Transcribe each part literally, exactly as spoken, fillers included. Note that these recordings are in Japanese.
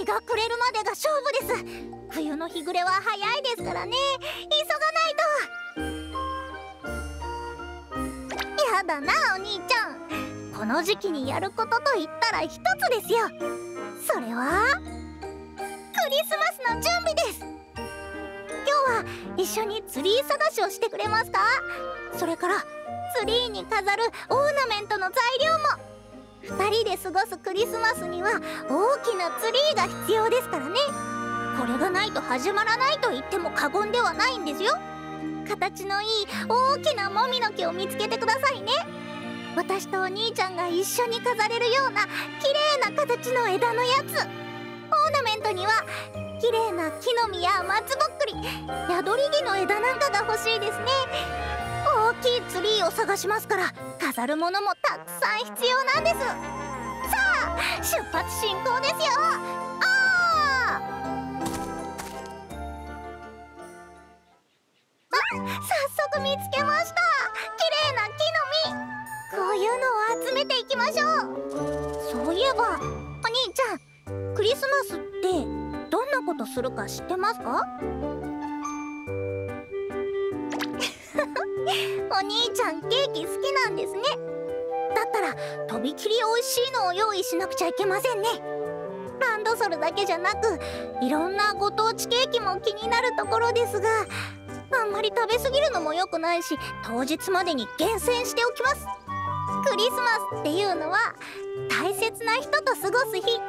が暮れるまでが勝負です。冬の日暮れは早いですからね。急がないと。やだなお兄ちゃん、この時期にやることと言ったら一つですよ。それはクリスマスの準備です。今日は一緒にツリー探しをしてくれますか？それからツリーに飾るオーナメントの材料も。ふたりで過ごすクリスマスには大きなツリーが必要ですからね。これがないと始まらないと言っても過言ではないんですよ。形のいい大きなもみの木を見つけてくださいね。私とお兄ちゃんが一緒に飾れるような綺麗な形の枝のやつ。オーナメントには綺麗な木の実や松ぼっくり、宿り木の枝なんかが欲しいですね。大きいツリーを探しますから、飾るものもたくさん必要なんです。さあ出発進行ですよ。ああ、早速見つけました。綺麗な木の実。こういうのを集めていきましょう。そういえばお兄ちゃん、クリスマスってどんなことするか知ってますか？お兄ちゃんケーキ好きなんですね。だったらとびきり美味しいのを用意しなくちゃいけませんね。ランドソルだけじゃなく、いろんなご当地ケーキも気になるところですが、あんまり食べ過ぎるのも良くないし、当日までに厳選しておきます。クリスマスっていうのは大切な人と過ごす日ですよ。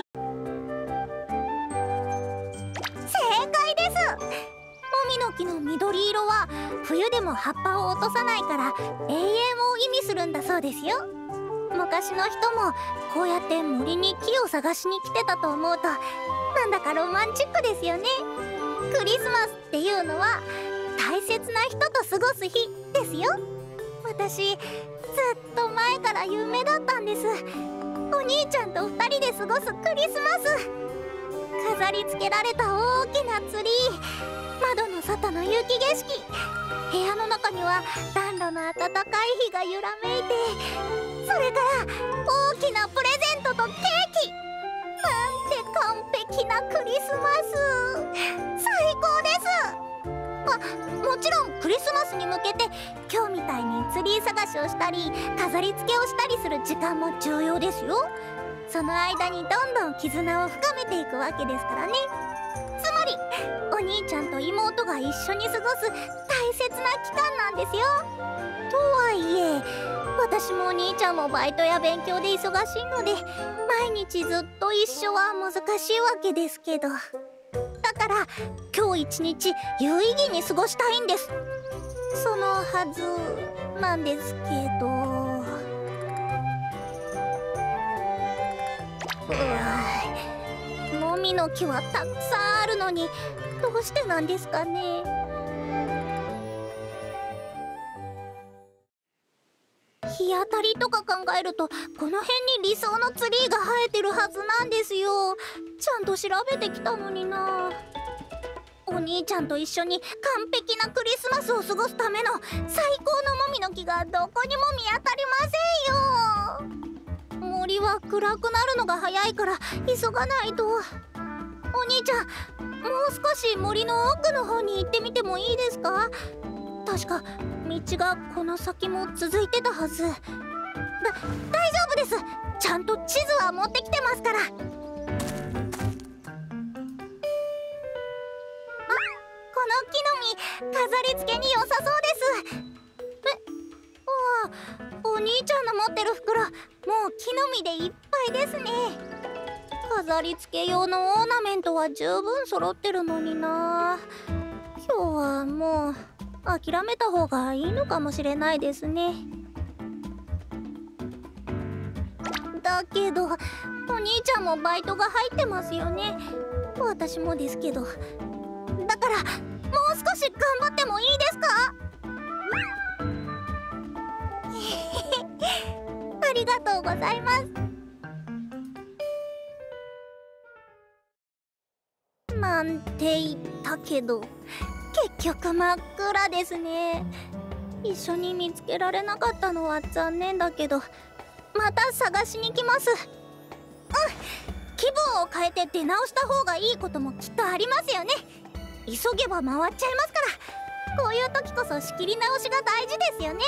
正解です。もみの木の緑色は冬でも葉っぱを落とさないから永遠を意味するんだそうですよ。昔の人もこうやって森に木を探しに来てたと思うと、なんだかロマンチックですよね。クリスマスっていうのは大切な人と過ごす日ですよ。私ずっと前から夢だったんです。お兄ちゃんとふたりで過ごすクリスマス。飾り付けられた大きなツリー、窓の外の雪景色、部屋の中には暖炉の暖かい火が揺らめいて、それから大きなプレゼントとケーキ。なんて完璧なクリスマス。最高です。あ、もちろんクリスマスに向けて今日みたいにツリー探しをしたり飾り付けをしたりする時間も重要ですよ。その間にどんどん絆を深めていくわけですからね。つまりお兄ちゃんと妹が一緒に過ごす大切な期間なんですよ。とはいえ私もお兄ちゃんもバイトや勉強で忙しいので、毎日ずっと一緒は難しいわけですけど、だから今日一日有意義に過ごしたいんです。そのはずなんですけど、うーもみの木はたくさんあるのにどうしてなんですかね。日当たりとか考えるとこの辺に理想のツリーが生えてるはずなんですよ。ちゃんと調べてきたのにな。お兄ちゃんと一緒に完璧なクリスマスを過ごすための最高のもみの木がどこにも見当たりませんよ。森は暗くなるのが早いから急がないと。お兄ちゃん、もう少し森の奥の方に行ってみてもいいですか？確か道がこの先も続いてたはず。だ、大丈夫です。ちゃんと地図は持ってきてますから。この木の実、飾り付けに良さそうです。え、ああ、お兄ちゃんの持ってる袋、もう木の実でいっぱいですね。飾り付け用のオーナメントは十分揃ってるのにな。今日はもう諦めた方がいいのかもしれないですね。だけどお兄ちゃんもバイトが入ってますよね。私もですけど。だからもう少し頑張ってもいいですか？ありがとうございます。なんて言ったけど結局真っ暗ですね。一緒に見つけられなかったのは残念だけど、また探しに来ます。うん、 気分を変えて出直した方がいいこともきっとありますよね。急げば回っちゃいますから、こういう時こそ仕切り直しが大事ですよね。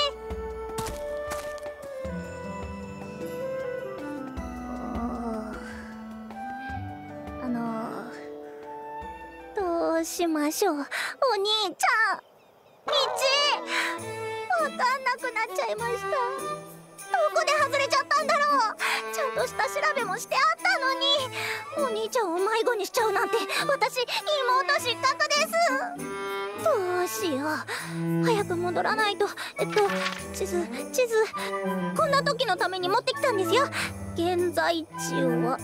あのどうしましょう。お兄ちゃん、道わかんなくなっちゃいました。どこで外れちゃったんだろう。ちゃんとした調べもしてあったのに、お兄ちゃんを迷子にしちゃうなんて、私妹失格です。どうしよう。早く戻らないと。えっと地図地図こんな時のために持ってきたんですよ。現在地は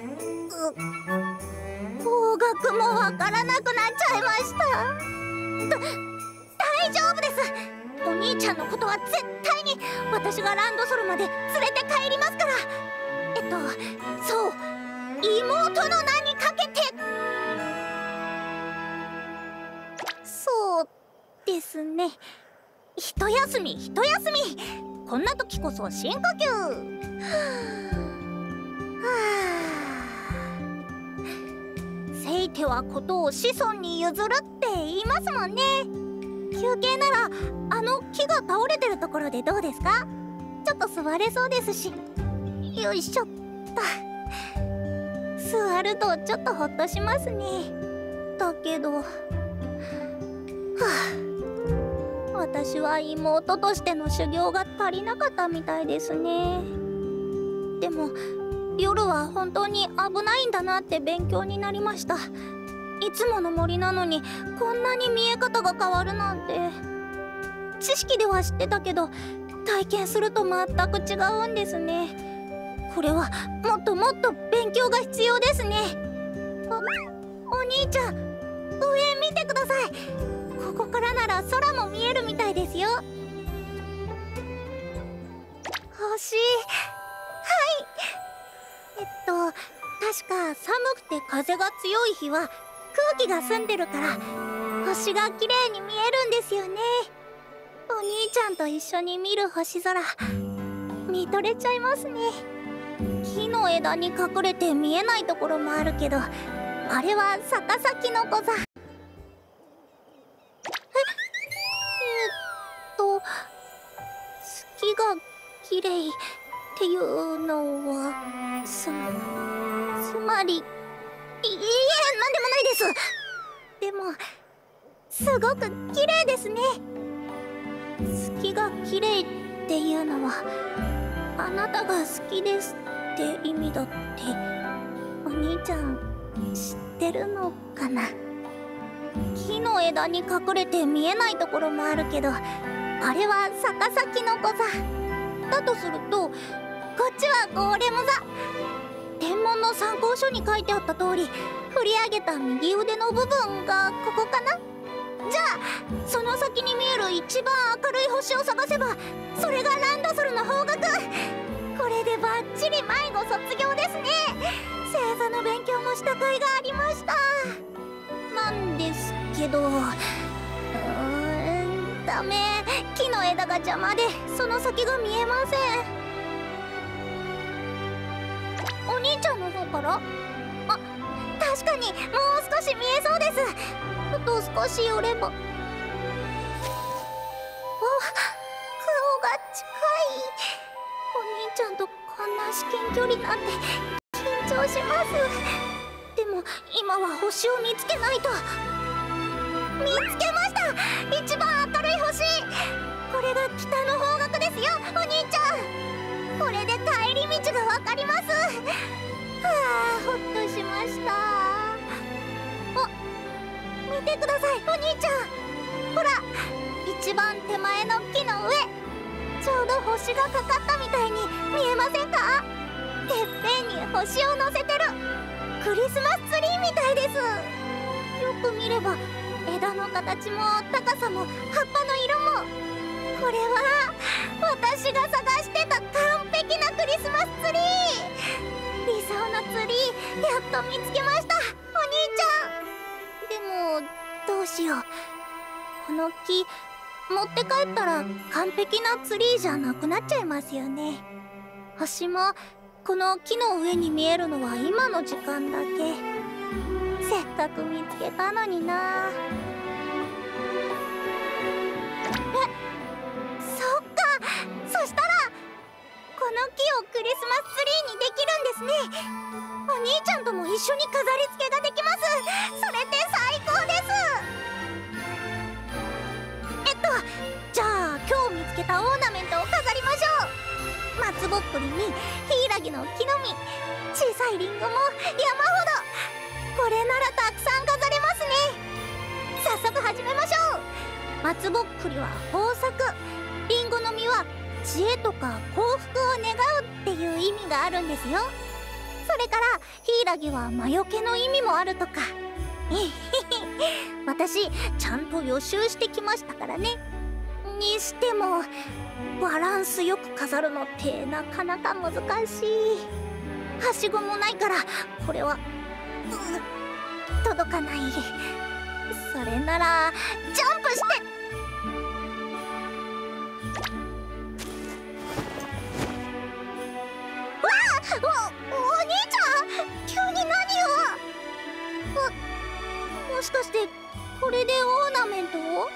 方角もわからなくなっちゃいました。だ大丈夫です。お兄ちゃんのことは絶対に私がランドソルまで連れて帰りますから。えっとそう、妹の名にかけて。そうですね、一休み一休み、こんな時こそ深呼吸。はあ、せいてはことを子孫に譲るって言いますもんね。休憩ならあの木が倒れてるところでどうですか？ちょっと座れそうですし。よいしょっと。座るとちょっとほっとしますね。だけど、はあ、私は妹としての修行が足りなかったみたいですね。でも夜は本当に危ないんだなって勉強になりました。いつもの森なのにこんなに見え方が変わるなんて。知識では知ってたけど体験すると全く違うんですね。これはもっともっと勉強が必要ですね。あ、お兄ちゃん、上見てください。ここからなら空も見えるみたいですよ。星、はい。えっと確か寒くて風が強い日は空気が澄んでるから星が綺麗に見えるんですよね。お兄ちゃんと一緒に見る星空、見とれちゃいますね。木の枝に隠れて見えないところもあるけど、あれは逆さキノコ座。ええっと月が綺麗っていうのはつつまり、いいえ、なんでもないです。でもすごく綺麗ですね。月が綺麗っていうのはあなたが好きですって意味だってお兄ちゃん知ってるのかな。木の枝に隠れて見えないところもあるけど、あれは逆さキノコ座だとすると、こっちはゴーレム座。天文の参考書に書いてあった通り、振り上げた右腕の部分がここかな。じゃあその先に見える一番明るい星を探せば、それがランドソルの方角。これでバッチリ迷子卒業ですね。星座の勉強もした甲斐がありました。なんですけど、うーん、ダメ。木の枝が邪魔でその先が見えません。お兄ちゃんの方から？あ、確かにもう少し見えそうです。あと少し寄れば。あ、顔が近い。お兄ちゃんとこんな至近距離なんて緊張します。でも今は星を見つけないと。見つけました。一番明るい星。これが北の方角ですよ、お兄ちゃん。これで帰り道がわかります。はあ、ほっとしました。あ、見てください、お兄ちゃん。ほら、一番手前の木の上、ちょうど星がかかったみたいに見えませんか？てっぺんに星を乗せてるクリスマスツリーみたいです。よく見れば枝の形も高さも葉っぱの色も、これは私が探してた完璧なクリスマスツリー。理想のツリー、やっと見つけました、お兄ちゃん。でもどうしよう。この木持って帰ったら完璧なツリーじゃなくなっちゃいますよね。星もこの木の上に見えるのは今の時間だけ。せっかく見つけたのにな。え、そっか。そしたらこの木をクリスマスツリーにできるんですね。お兄ちゃんとも一緒に飾り付けができます。それって最高です。えっとじゃあ今日見つけたオーナメントを飾りましょう。松ぼっくりにヒイラギの木の実、小さいリンゴも山ほど。これならたくさん飾れますね。早速始めましょう。松ぼっくりは豊作、リンゴの実は知恵とか幸福を願うっていう意味があるんですよ。それからヒイラギは魔除けの意味もあるとか。私ちゃんと予習してきましたからね。にしてもバランスよく飾るのってなかなか難しい。はしごもないからこれは届かない。それならジャンプして。わあ、お、お兄ちゃん急に何を。もしかしてこれでオーナメントを。はい、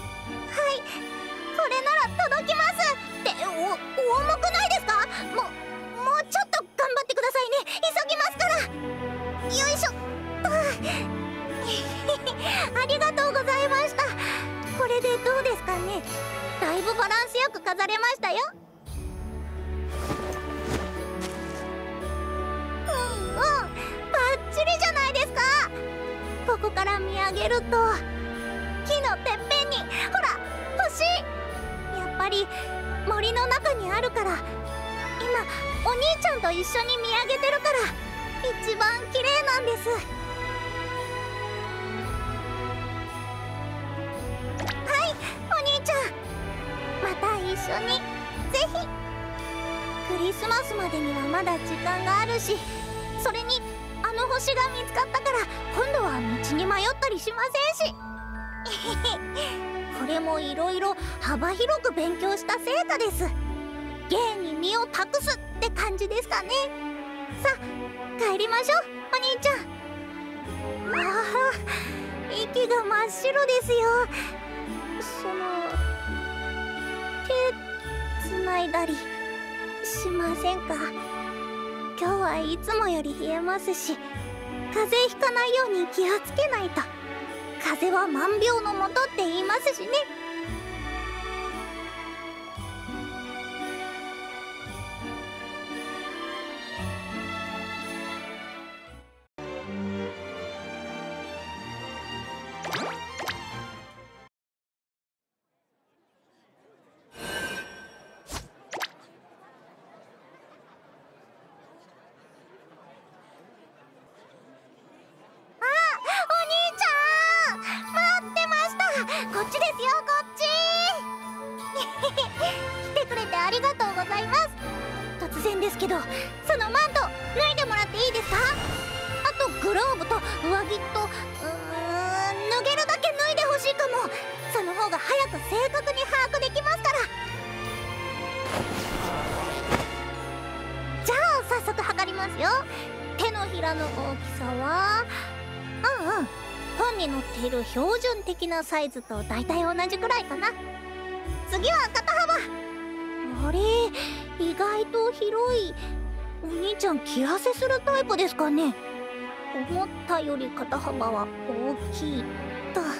これなら届きますってお重くないですか。ももうちょっと頑張ってくださいね。急ぎますから。よいしょ。ありがとうございました。これでどうですかね。だいぶバランスよく飾れましたよ。うんうん、バッチリじゃないですか。ここから見上げると木のてっぺんにほら星。やっぱり森の中にあるから、今お兄ちゃんと一緒に見上げてるから一番綺麗なんです。はい、お兄ちゃんまた一緒にぜひ。クリスマスまでにはまだ時間があるし、それにあの星が見つかったから今度は道に迷ったりしませんし。これもいろいろ幅広く勉強した成果です。芸に身を託すって感じですかね。さあ帰りましょうお兄ちゃん。ああ、息が真っ白ですよ。その手つないだりしませんか。今日はいつもより冷えますし、風邪ひかないように気をつけないと。風邪は万病のもとって言いますしね。こっちですよ、こっち。来てくれてありがとうございます。突然ですけどそのマント脱いでもらっていいですか。あとグローブと上着とうーん脱げるだけ脱いでほしいかも。その方が早く正確に把握できますから。じゃあ早速測りますよ。手のひらの大きさはうんうん本に載っている標準的なサイズと大体同じくらいかな。次は肩幅。あれ、意外と広い。お兄ちゃん着痩せするタイプですかね。思ったより肩幅は大きいと。あ、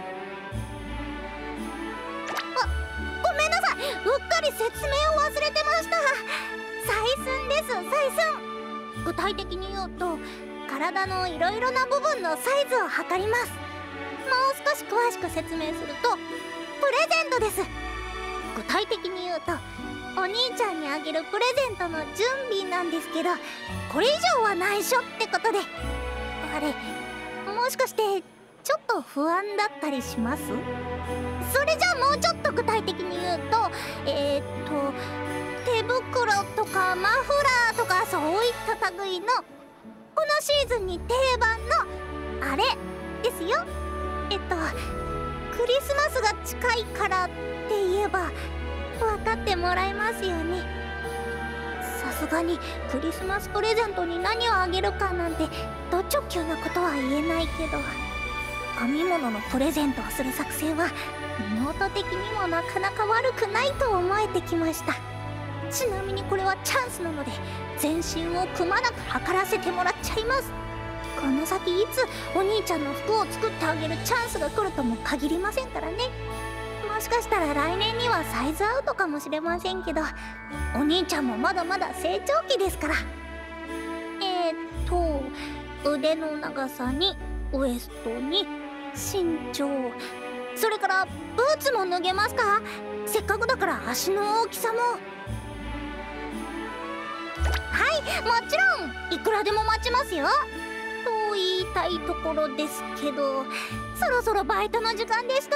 ごめんなさい、うっかり説明を忘れてました。採寸です、採寸。具体的に言うと体のいろいろな部分のサイズを測ります。もう少し詳しく説明するとプレゼントです。具体的に言うとお兄ちゃんにあげるプレゼントの準備なんですけど、これ以上は内緒ってことで。あれ、もしかしてちょっと不安だったりします？それじゃあもうちょっと具体的に言うとえー、っと手袋とかマフラーとかそういった類のこのシーズンに定番のあれですよ。えっとクリスマスが近いからって言えば分かってもらえますよね。さすがにクリスマスプレゼントに何をあげるかなんてド直球なことは言えないけど、編み物のプレゼントをする作戦は妹的にもなかなか悪くないと思えてきました。ちなみにこれはチャンスなので全身をくまなく測らせてもらっちゃいます。この先いつお兄ちゃんの服を作ってあげるチャンスが来るとも限りませんからね。もしかしたら来年にはサイズアウトかもしれませんけど、お兄ちゃんもまだまだ成長期ですから。えーっと腕の長さにウエストに身長、それからブーツも脱げますか？せっかくだから足の大きさも。はい、もちろんいくらでも待ちますよと言いたいところですけど、そろそろバイトの時間でした。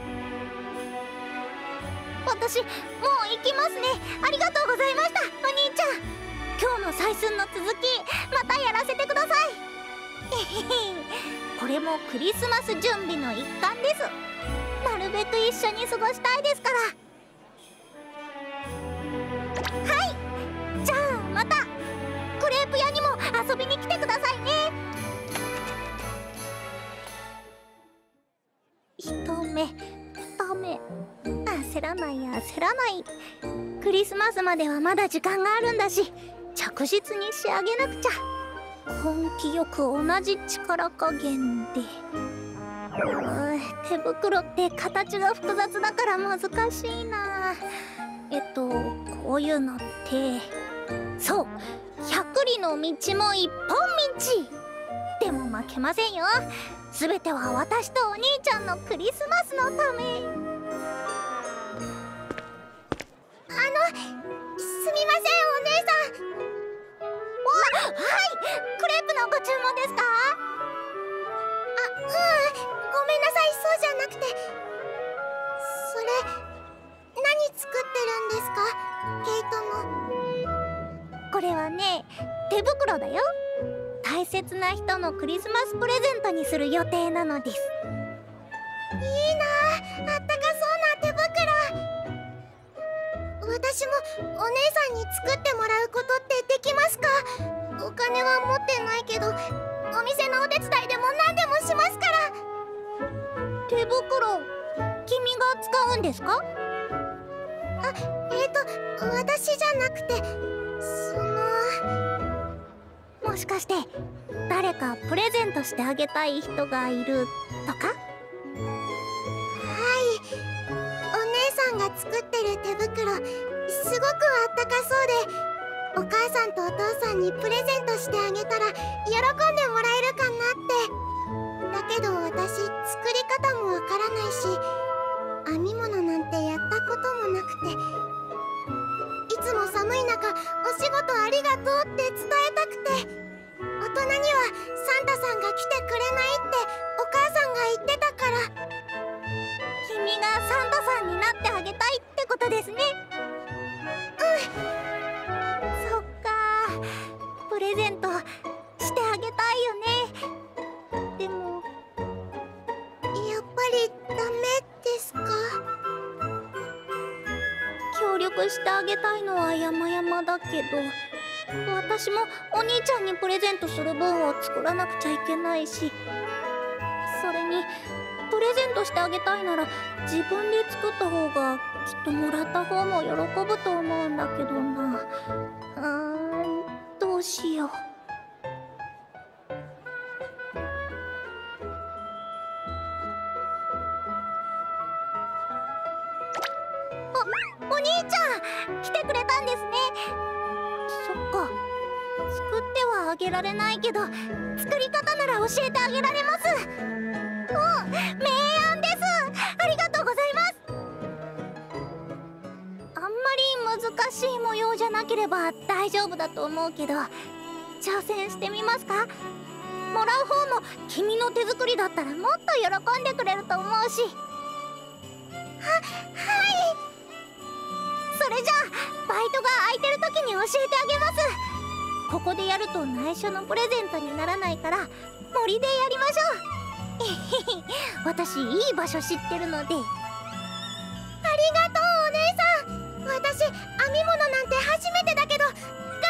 私もう行きますね。ありがとうございました、お兄ちゃん。今日の採寸の続きまたやらせてください。えへへ、これもクリスマス準備の一環です。なるべく一緒に過ごしたいですから。はい、じゃあまたクレープ屋にも遊びに来てくださいね。一目二目、焦らない焦らない。クリスマスまではまだ時間があるんだし、着実に仕上げなくちゃ。根気よく同じ力加減で。手袋って形が複雑だから難しいな。えっとこういうのってそう百里の道も一本道。でも負けませんよ。全ては私とお兄ちゃんのクリスマスのため。あのすみません、お姉さん。わ、はい、クレープのご注文ですか？あ、ううん、ごめんなさい、そうじゃなくて。それ何作ってるんですか、ケイトも。これはね、手袋だよ。大切な人のクリスマスプレゼントにする予定なのです。いいなあ、あったかそうな手袋。私もお姉さんに作ってもらうことってできますか？お金は持ってないけど、お店のお手伝いでも何でもしますから。手袋、君が使うんですか？あ、えーと、私じゃなくて、その…もしかして誰かプレゼントしてあげたい人がいるとか？はい、お姉さんが作ってる手袋すごくあったかそうで、お母さんとお父さんにプレゼントしてあげたら喜んでもらえるかなって。だけど私作り方もわからないし、編み物なんてやったこともなくて、いつも寒い中お仕事ありがとうって伝えたくて。大人にはサンタさんが来てくれないってお母さんが言ってたから。君がサンタさんになってあげたいってことですね。うん、そっか、プレゼントしてあげたいよね。でもやっぱりダメですか？協力してあげたいのは山々だけど、私もお兄ちゃんにプレゼントする分を作らなくちゃいけないし、それにプレゼントしてあげたいなら自分で作った方がきっともらった方も喜ぶと思うんだけどな。うーん、どうしよう。お、お兄ちゃん来てくれたんですね。そっか、作ってはあげられないけど作り方なら教えてあげられます。うん、明暗です。ありがとうございます。あんまり難しい模様じゃなければ大丈夫だと思うけど、挑戦してみますか？もらう方も君の手作りだったらもっと喜んでくれると思うし。は、はい。それじゃあバイトが空いてる時に教えてあげます。ここでやると内緒のプレゼントにならないから森でやりましょう。えへへ、私いい場所知ってるので。ありがとう、お姉さん。私編み物なんて初めてだけど頑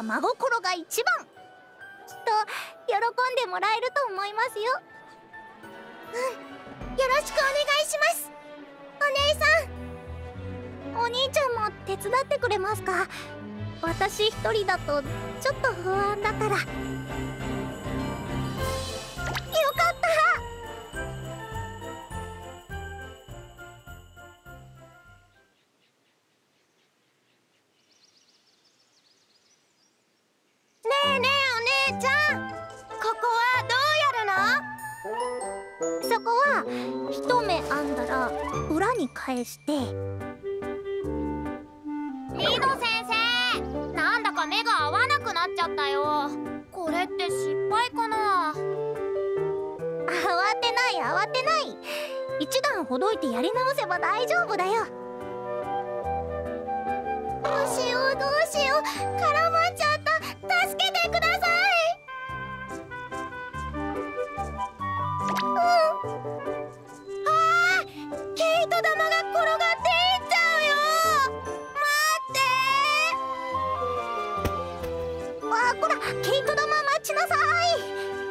真心が一番。きっと喜んでもらえると思いますよ。うん、よろしくお願いします、お姉さん。お兄ちゃんも手伝ってくれますか？私一人だとちょっと不安だから。よかった。ねえねえお姉ちゃん、ここはどうやるの？そこは一目編んだら裏に返して。 リノ先生、なんだか目が合わなくなっちゃったよ。これって失敗かな？ 慌てない慌てない、一段ほどいてやり直せば大丈夫だよ。どうしようどうしよう、絡まっちゃった。助けてください。うん。あー、毛糸玉が転がっていっちゃうよ。待って。わあ、こら、毛糸玉待ちなさい。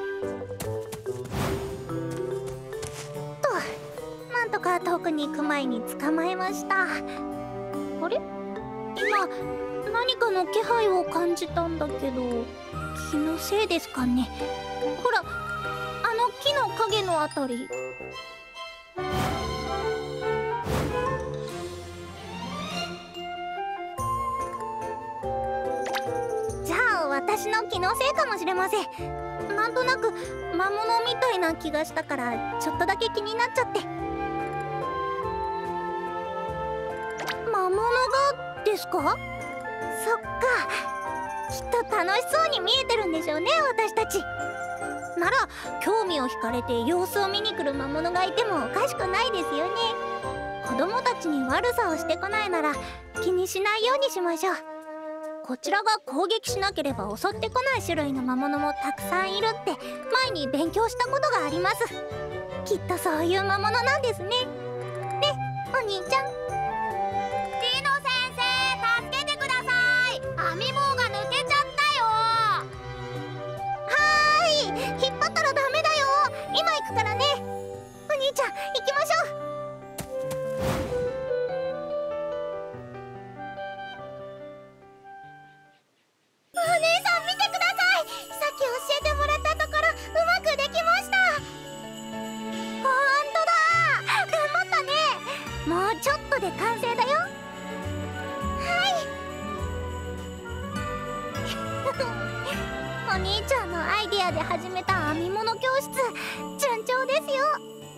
と、なんとか遠くに行く前に捕まえました。あれ？今何かの気配を感じたんだけど、気のせいですかね。ほら、あの木の影のあたり。じゃあ私の気のせいかもしれません。なんとなく魔物みたいな気がしたからちょっとだけ気になっちゃって。魔物がですか？そっか、きっと楽しそうに見えてるんでしょうね、私たち。なら興味を惹かれて様子を見に来る魔物がいてもおかしくないですよね。子供たちに悪さをしてこないなら気にしないようにしましょう。こちらが攻撃しなければ襲ってこない種類の魔物もたくさんいるって前に勉強したことがあります。きっとそういう魔物なんですね。ね、お兄ちゃん。 リノ先生、助けてください。編み棒が抜けちゃったよ。 はーい、引っ張ったらダメだよ。今行くからね。お兄ちゃん、行きましょう。お姉さん見てください。さっき教えてもらったところうまくできました。ほんとだ、頑張ったね。もうちょっとで完成だよ。はいお兄ちゃんのアイデアで始めた編み物教室、順調ですよ。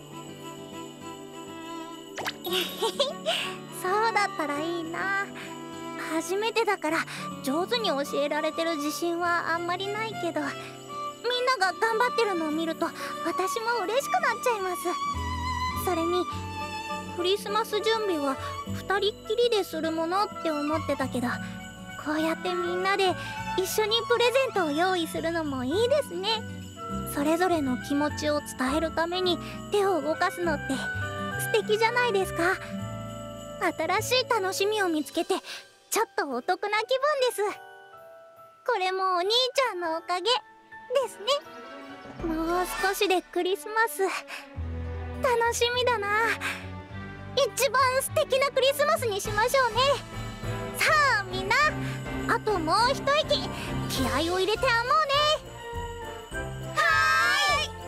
そうだったらいいな。初めてだから上手に教えられてる自信はあんまりないけど、みんなが頑張ってるのを見ると私も嬉しくなっちゃいます。それにクリスマス準備はふたりっきりでするものって思ってたけど、こうやってみんなで一緒にプレゼントを用意するのもいいですね。それぞれの気持ちを伝えるために手を動かすのって素敵じゃないですか。新しい楽しみを見つけてちょっとお得な気分です。これもお兄ちゃんのおかげですね。もう少しでクリスマス。楽しみだな。一番素敵なクリスマスにしましょうね。さあみんな、あともう一息気合を入れて編もうね。はーい。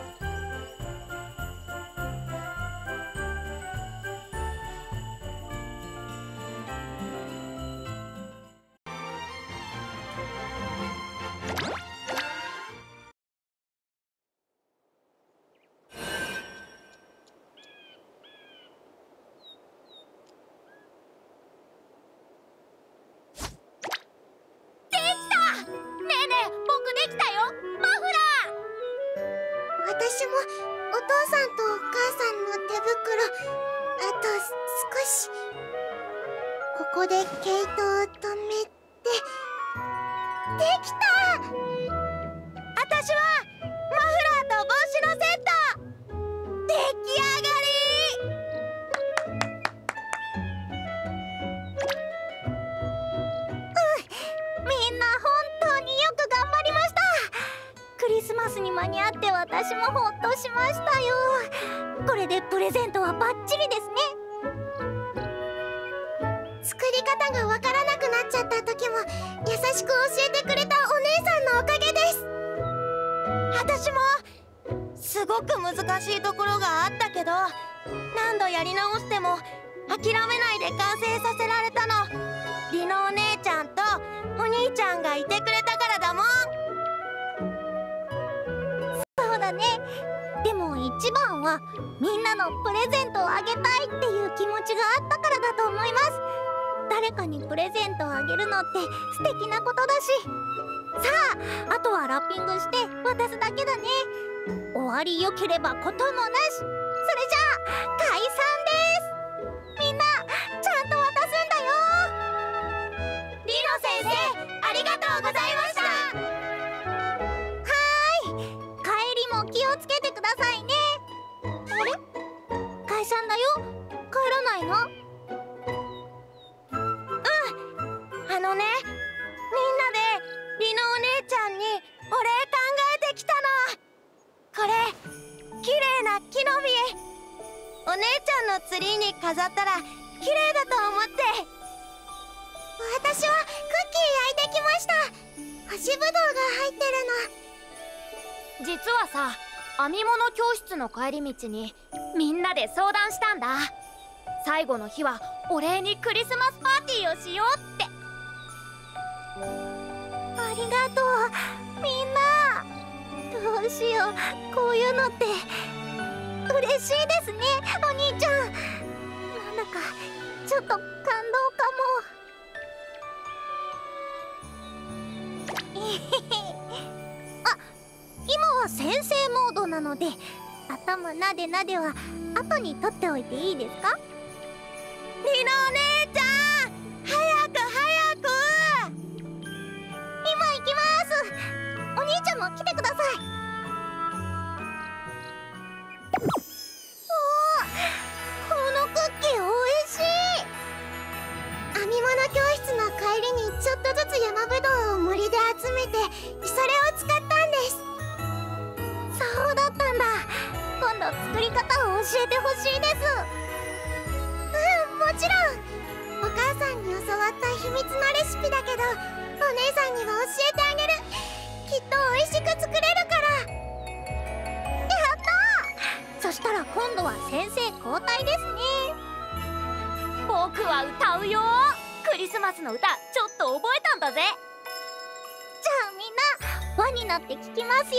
私もお父さんとお母さんの手袋、あと少し。ここで毛糸を止めて。できた。私はマフラーと帽子のセット。出来上がり。うん、みんな本当にマスに間に合って私もほっとしましたよ。これでプレゼントはバッチリですね。 作り方がわからなくなっちゃった時も優しく教えてくれたお姉さんのおかげです。 私もすごく難しいところがあったけど、何度やり直しても諦めないで完成させられたの。リノお姉ちゃんとお兄ちゃんがいてくれたからだもん。 そうだね。でも一番はみんなのプレゼントをあげたいっていう気持ちがあったからだと思います。誰かにプレゼントをあげるのって素敵なことだし、さああとはラッピングして渡すだけだね。終わりよければこともなし。それじゃあ解散です。みんなちゃんと渡すんだよ。 リノ先生、ありがとうございました。 はーい、帰りも気をつけてくださいね。あれ、解散だよ。帰らないの？ あのね、みんなでリノお姉ちゃんにお礼考えてきたの。これ綺麗な木の実、お姉ちゃんのツリーに飾ったら綺麗だと思って。 私はクッキー焼いてきました。干しぶどうが入ってるの。 実はさ、編み物教室の帰り道にみんなで相談したんだ。最後の日はお礼にクリスマスパーティーをしようって。 ありがとうみんな。どうしよう、こういうのって嬉しいですね。お兄ちゃん、なんだかちょっと感動かも。あ、今は先生モードなので頭なでなでは後に取っておいていいですか？ リノお姉ちゃん、早く早く。 今行きます。お兄ちゃんも来てください。おお、このクッキーおいしい。 編み物教室の帰りにちょっとずつ山ぶどうを森で集めてそれを使ったんです。 そうだったんだ。今度作り方を教えてほしいです。 うん、もちろん。お母さんに教わった秘密のレシピだけどお姉さんには教えてあげる。きっと美味しく作れるから。 やったー。そしたら今度は先生交代ですね。 僕は歌うよ。クリスマスの歌ちょっと覚えたんだぜ。 じゃあみんな輪になって聞きますよ。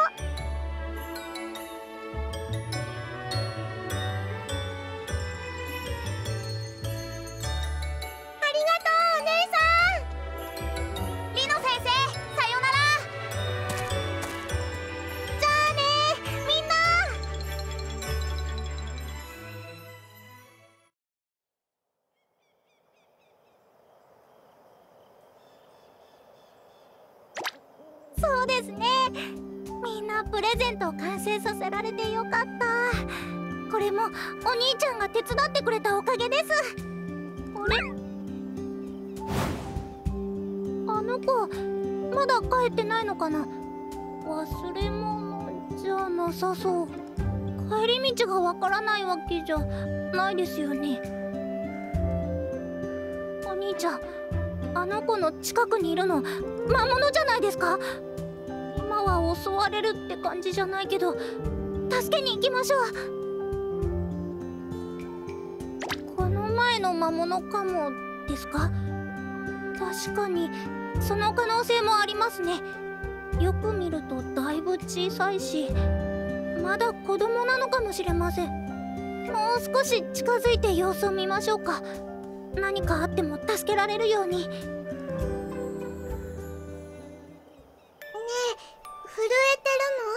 ありがとうお姉さん。 リノ先生、さよなら。 じゃあねみんな。そうですね。みんなプレゼントを完成させられてよかった。これもお兄ちゃんが手伝ってくれたおかげです。あれ、あの子まだ帰ってないのかな。忘れ物じゃなさそう。帰り道がわからないわけじゃないですよね。お兄ちゃん、あの子の近くにいるの魔物じゃないですか。今は襲われるって感じじゃないけど助けに行きましょう。この前の魔物かもですか？確かにその可能性もありますね。よく見るとだいぶ小さいしまだ子供なのかもしれません。もう少し近づいて様子を見ましょうか。何かあっても助けられるように。 震えて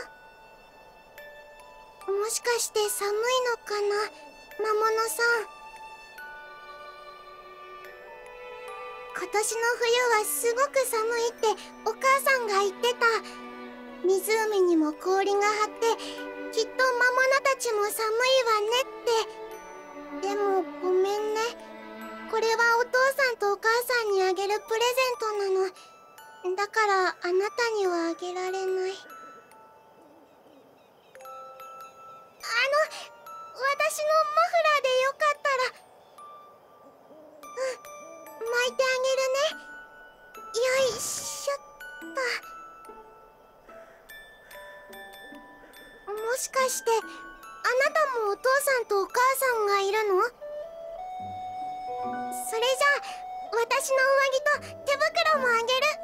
るの？もしかして寒いのかな、魔物さん。今年の冬はすごく寒いってお母さんが言ってた。湖にも氷が張ってきっと魔物たちも寒いわねって。でもごめんね。これはお父さんとお母さんにあげるプレゼントなの。だからあなたにはあげられない。 してあなたもお父さんとお母さんがいるの？それじゃあ私の上着と手袋もあ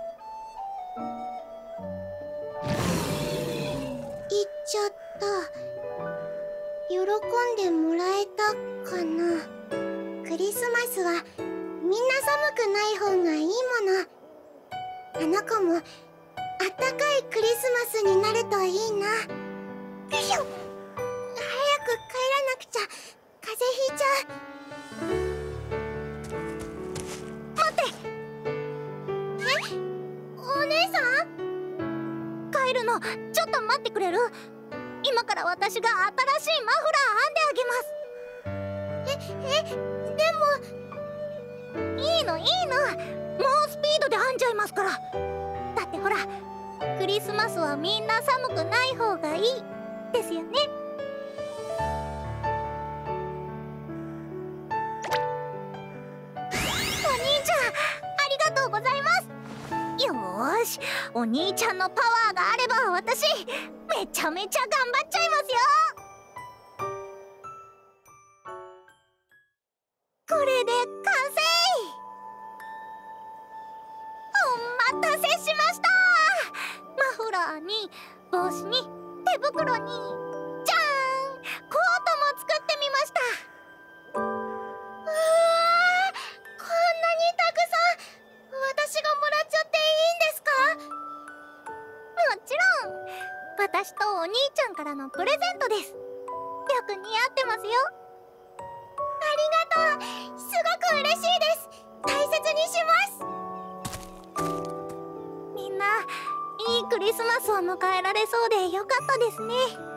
げる。言っちゃった。喜んでもらえたかな。クリスマスはみんな寒くない方がいいもの。あの子もあったかいクリスマスになるといいな。よいしょ。早く帰らなくちゃ風邪ひいちゃう。待って。え、お姉さん？ 帰るのちょっと待ってくれる？今から私が新しいマフラー編んであげます。 え、え、でもいいのいいの、猛スピードで編んじゃいますから。だってほら、クリスマスはみんな寒くない方がいいですよね。お兄ちゃん、ありがとうございます。よーし、お兄ちゃんのパワーがあれば私めちゃめちゃ頑張っちゃいますよ。これで完成。お待たせしました。マフラーに帽子に手袋にじゃーん、コートも作ってみました。 うわー、こんなにたくさん私がもらっちゃっていいんですか？ もちろん、私とお兄ちゃんからのプレゼントです。よく似合ってますよ。 ありがとう。すごく嬉しいです。大切にします。 みんないいクリスマスを迎えられそうでよかったですね。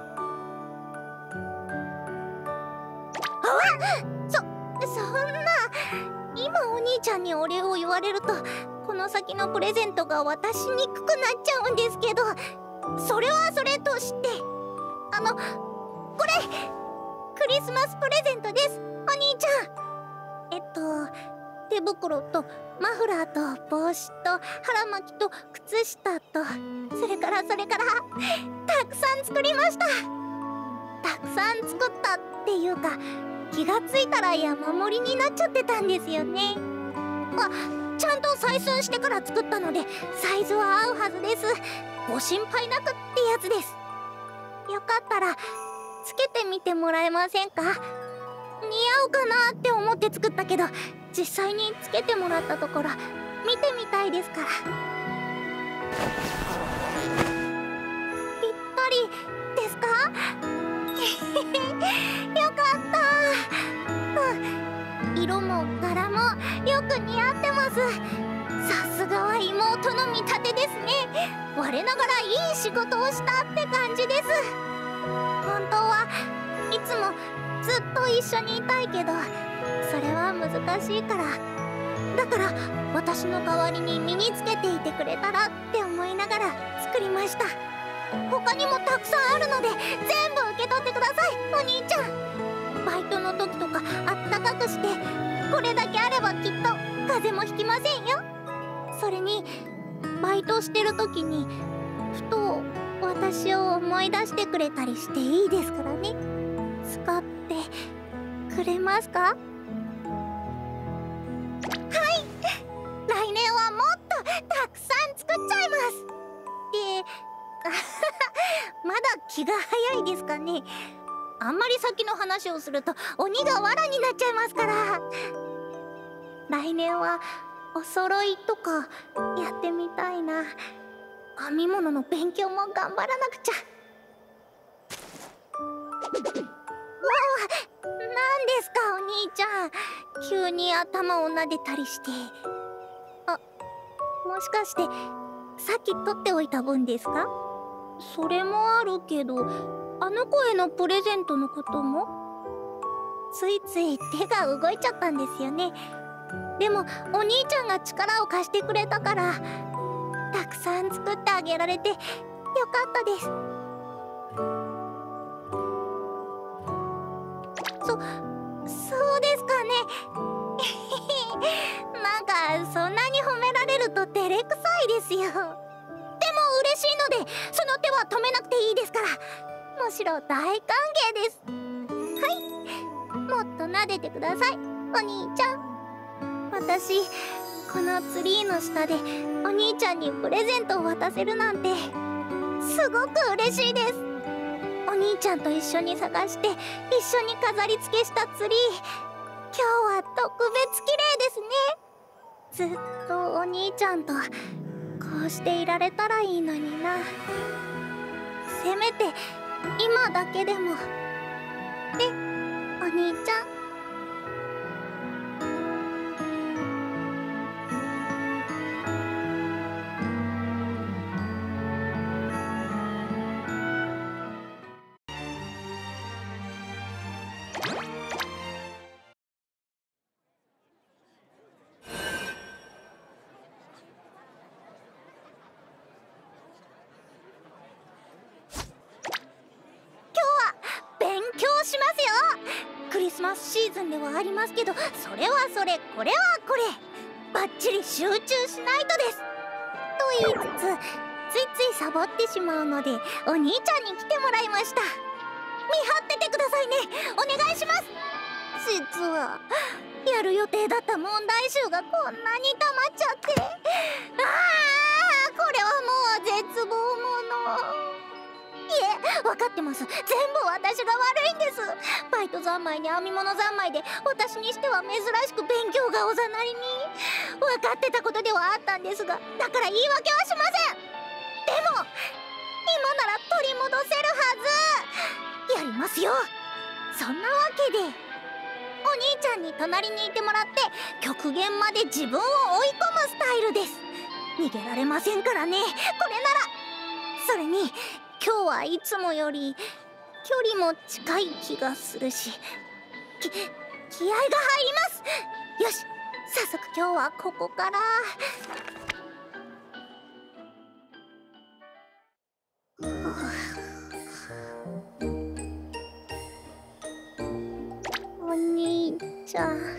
あっ、そ、そんな、今お兄ちゃんにお礼を言われるとこの先のプレゼントが渡しにくくなっちゃうんですけど、それはそれとして、あの、これクリスマスプレゼントです、お兄ちゃん。えっと手袋とマフラーと帽子と腹巻きと靴下と、それからそれからたくさん作りました。たくさん作ったっていうか、気がついたら山盛りになっちゃってたんですよね。あ、ちゃんと採寸してから作ったのでサイズは合うはずです。ご心配なくってやつです。よかったらつけてみてもらえませんか？似合うかなって思って作ったけど、実際につけてもらったところ見てみたいですから。ぴったりですか？よかった。うん、色も柄もよく似合ってます。さすがは妹の見立てですね。我ながらいい仕事をしたって感じです。本当はいつもずっと一緒にいたいけど、それは難しいから、だから私の代わりに身につけていてくれたらって思いながら作りました。他にもたくさんあるので全部受け取ってください、お兄ちゃん。バイトの時とかあったかくして、これだけあればきっと風邪もひきませんよ。それにバイトしてる時にふと私を思い出してくれたりしていいですからね。使ってくれますか？はい、来年はもっとたくさん作っちゃいます。でまだ気が早いですかね。あんまり先の話をすると鬼が藁になっちゃいますから。来年はお揃いとかやってみたいな。編み物の勉強も頑張らなくちゃ。何ですかお兄ちゃん、急に頭を撫でたりして。あ、もしかしてさっき取っておいた分ですか？それもあるけど、あの子へのプレゼントのこともついつい手が動いちゃったんですよね。でもお兄ちゃんが力を貸してくれたからたくさん作ってあげられてよかったです。そ、そうですかね。なんかそんなに褒められると照れくさいですよ。でも嬉しいのでその手は止めなくていいですから。 むしろ大歓迎です。はい、もっと撫でてください、お兄ちゃん。私このツリーの下でお兄ちゃんにプレゼントを渡せるなんてすごく嬉しいです。お兄ちゃんと一緒に探して一緒に飾り付けしたツリー、今日は特別綺麗ですね。ずっとお兄ちゃんとこうしていられたらいいのにな。せめて今だけでも。ね、お兄ちゃん。クリスマスシーズンではありますけど、それはそれこれはこれバッチリ集中しないとです。と言いつつついついサボってしまうのでお兄ちゃんに来てもらいました。見張っててくださいね、お願いします。実はやる予定だった問題集がこんなに溜まっちゃって、ああこれはもう絶望もの。いえ、分かってます。全部私が悪いんです。バイト三昧に編み物三昧で私にしては珍しく勉強がおざなりに。分かってたことではあったんですが、だから言い訳はしません。でも今なら取り戻せるはず。やりますよ。そんなわけでお兄ちゃんに隣にいてもらって極限まで自分を追い込むスタイルです。逃げられませんからね、これなら。それに今日はいつもより距離も近い気がするし、き気合が入ります。よし、早速今日はここから。お兄ちゃん、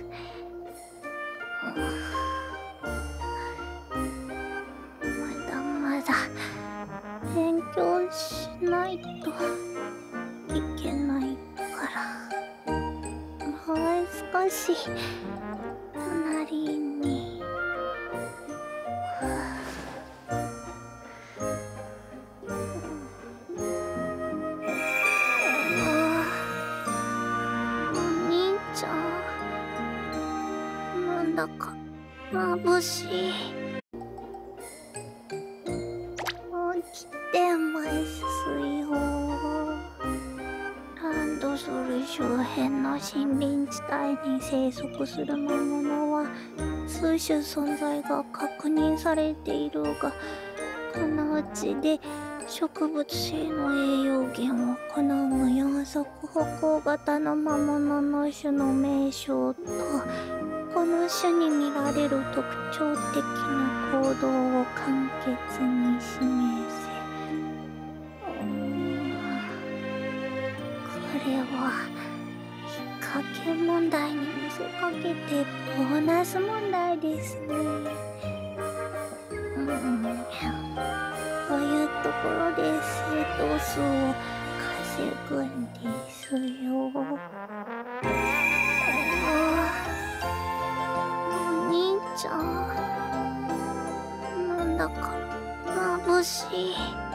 まだまだ勉強しないといけないから、もう少し隣に。お兄ちゃん、なんだか眩しい。起きてますよ。ランドソル周辺の森林地帯に生息する魔物は数種存在が確認されているが、このうちで植物性の栄養源を好む四足歩行型の魔物の種の名称と、この種に見られる特徴的な行動を簡潔に示せ。これは引っ掛け問題に見せかけてボーナス問題ですね。うん、こういうところで生徒数を稼ぐんですよ。お兄ちゃん、なんだか眩しい。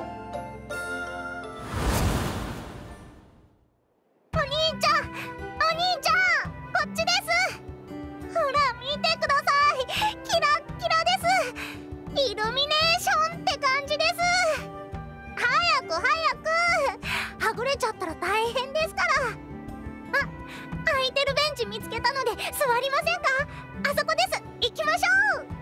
お兄ちゃん、お兄ちゃん、こっちです。ほら見てください、キラッキラです。イルミネーションって感じです。早く早く、はぐれちゃったら大変ですから。あ、空いてるベンチ見つけたので座りませんか？あそこです。行きましょう。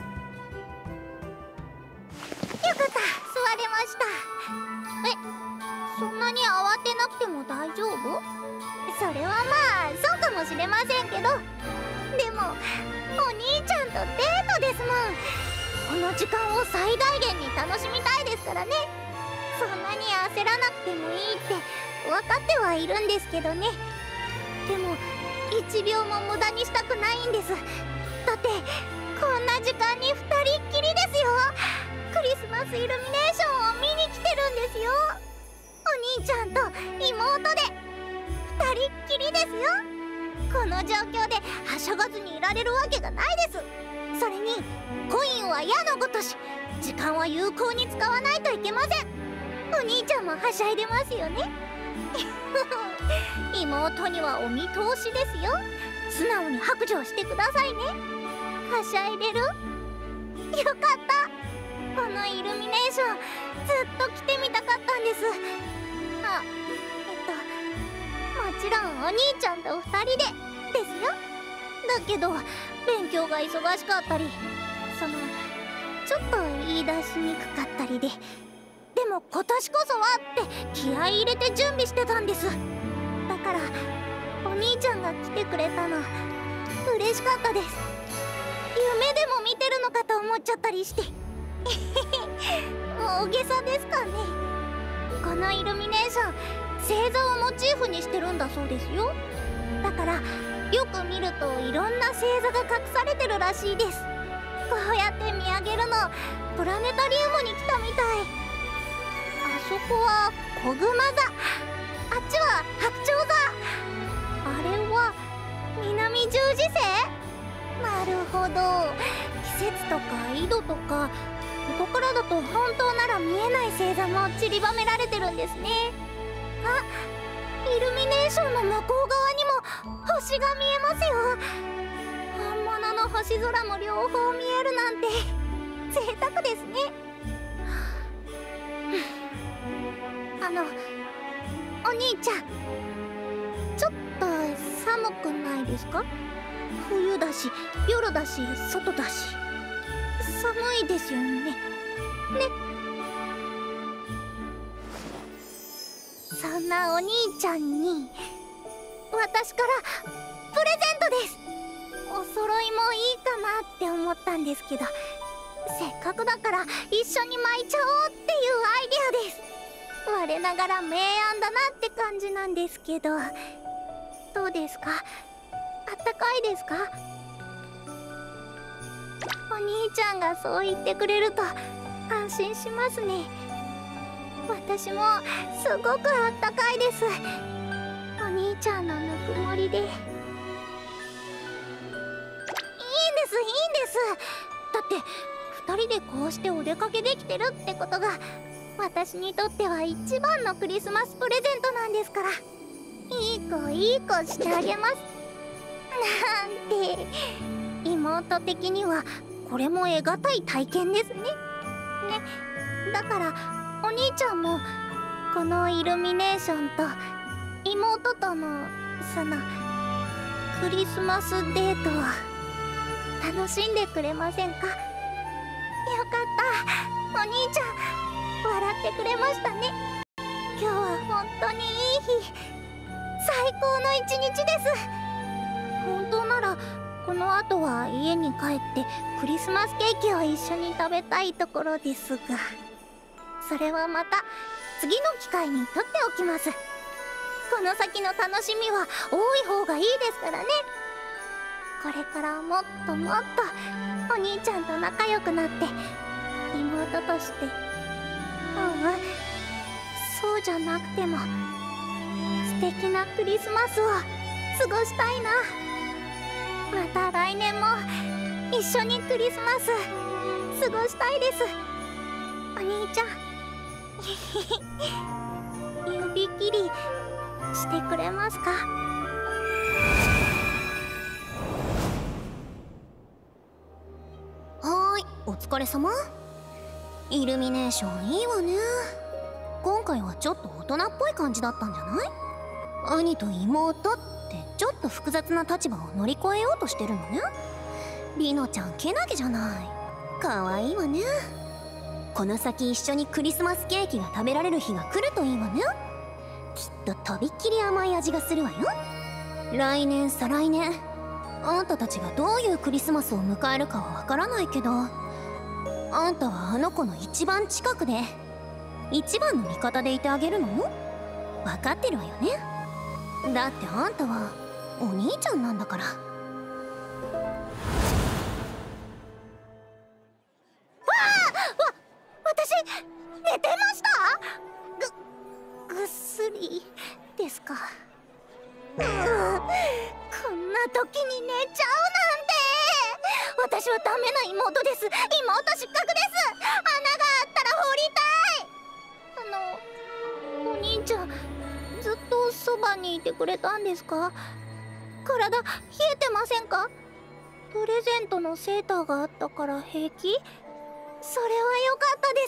よかった、座れました。え、そんなに慌てなくても大丈夫？それはまあそうかもしれませんけど、でもお兄ちゃんとデートですもん。この時間を最大限に楽しみたいですからね。そんなに焦らなくてもいいって分かってはいるんですけどね。でもいちびょうも無駄にしたくないんです。だってこんな時間にふたりっきりですよ。クリスマスイルミネーションを見に来てるんですよ。お兄ちゃんと妹で二人っきりですよ。この状況ではしゃがずにいられるわけがないです。それにコインは矢のごとし、時間は有効に使わないといけません。お兄ちゃんもはしゃいでますよね。妹にはお見通しですよ。素直に白状してくださいね。はしゃいでる？よかった。このイルミネーションずっと来てみたかったんです。あ、えっともちろんお兄ちゃんと二人でですよ。だけど勉強が忙しかったり、そのちょっと言い出しにくかったりで、でも今年こそはって気合い入れて準備してたんです。だからお兄ちゃんが来てくれたの嬉しかったです。夢でも見てるのかと思っちゃったりして。大げさですかね。このイルミネーション星座をモチーフにしてるんだそうですよ。だからよく見るといろんな星座が隠されてるらしいです。こうやって見上げるのプラネタリウムに来たみたい。あそこは子グマ座、あっちは白鳥座、あれは南十字星。なるほど、季節とか緯度とかここからだと本当なら見えない星座も散りばめられてるんですね。あ、イルミネーションの向こう側にも星が見えますよ。本物の星空も両方見えるなんて贅沢ですね。あのお兄ちゃん、ちょっと寒くないですか？冬だし夜だし外だし寒いですよね。ね。そんなお兄ちゃんに私からプレゼントです。お揃いもいいかなって思ったんですけど、せっかくだから一緒に巻いちゃおうっていうアイデアです。我ながら明暗だなって感じなんですけど、どうですか？あったかいですか？お兄ちゃんがそう言ってくれると安心しますね。私もすごくあったかいです。お兄ちゃんのぬくもりで。いいんです、いいんです。だってふたりでこうしてお出かけできてるってことが私にとっては一番のクリスマスプレゼントなんですから。いい子いい子してあげますなんて。妹的にはこれも得難い体験ですね。ね、だからお兄ちゃんもこのイルミネーションと妹とのそのクリスマスデートを楽しんでくれませんか？よかった、お兄ちゃん笑ってくれましたね。今日は本当にいい日、最高の一日です。本当ならこの後は家に帰ってクリスマスケーキを一緒に食べたいところですが、それはまた次の機会にとっておきます。この先の楽しみは多い方がいいですからね。これからもっともっとお兄ちゃんと仲良くなって妹として、ううんそうじゃなくても素敵なクリスマスを過ごしたいな。また来年も一緒にクリスマス過ごしたいです。お兄ちゃん指切りしてくれますか？ はーい、お疲れ様。イルミネーションいいわね。今回はちょっと大人っぽい感じだったんじゃない？兄と妹ってちょっと複雑な立場を乗り越えようとしてるのね。リノちゃんけなげじゃない。かわいいわね。この先一緒にクリスマスケーキが食べられる日が来るといいわね。きっととびっきり甘い味がするわよ。来年再来年あんたたちがどういうクリスマスを迎えるかはわからないけど、あんたはあの子の一番近くで一番の味方でいてあげるの？分かってるわよね。だってあんたはお兄ちゃんなんだから。わ、わ、私寝てました？ぐ、ぐっ時に寝ちゃうなんて。私はダメな妹です。妹失格です。穴があったら掘りたい。あのお兄ちゃん、ずっとそばにいてくれたんですか？体冷えてませんか？プレゼントのセーターがあったから平気？それは良かったです。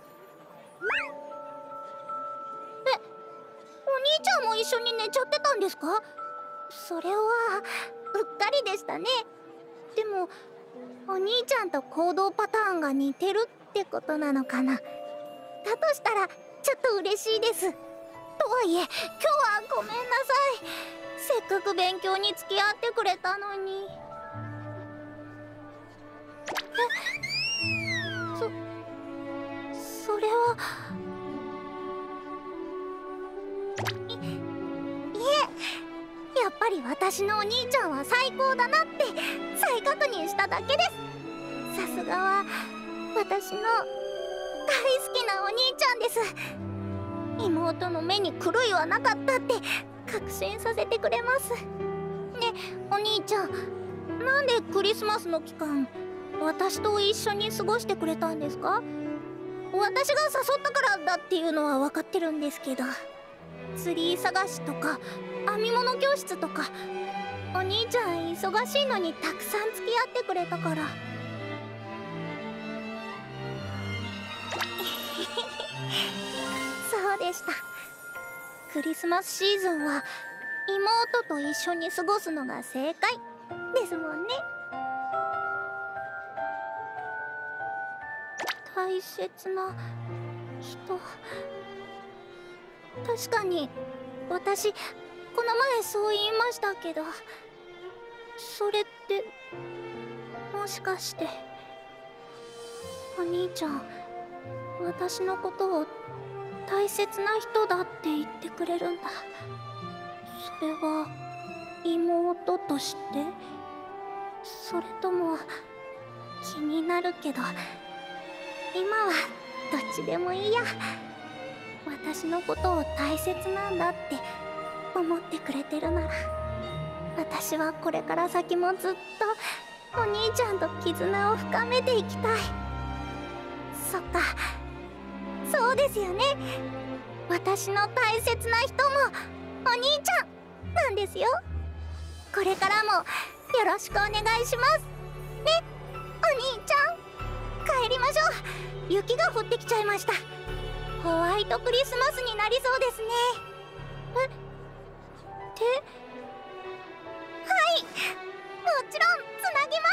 え、お兄ちゃんも一緒に寝ちゃってたんですか？それはうっかりでしたね。でもお兄ちゃんと行動パターンが似てるってことなのかな。だとしたらちょっと嬉しいです。とはいえ今日はごめんなさい。せっかく勉強に付き合ってくれたのに。え、そそれは。いいえ、やっぱり私のお兄ちゃんは最高だなって再確認しただけです。さすがは私の大好きなお兄ちゃんです。妹の目に狂いはなかったって確信させてくれます。ね、お兄ちゃん、なんでクリスマスの期間私と一緒に過ごしてくれたんですか？私が誘ったからだっていうのは分かってるんですけど、ツリー探しとか編み物教室とかお兄ちゃん忙しいのにたくさん付き合ってくれたから。そうでした。クリスマスシーズンは妹と一緒に過ごすのが正解ですもんね。大切な人。確かに私この前そう言いましたけど、それってもしかしてお兄ちゃん私のことを大切な人だって言ってくれるんだ。それは妹として？それとも気になるけど今はどっちでもいいや。私のことを大切なんだって思ってくれてるなら、私はこれから先もずっとお兄ちゃんと絆を深めていきたい。そっか、そうですよね。私の大切な人もお兄ちゃんなんですよ。これからもよろしくお願いしますね、お兄ちゃん。帰りましょう。雪が降ってきちゃいました。ホワイトクリスマスになりそうですね。えってはい、もちろんつなぎます。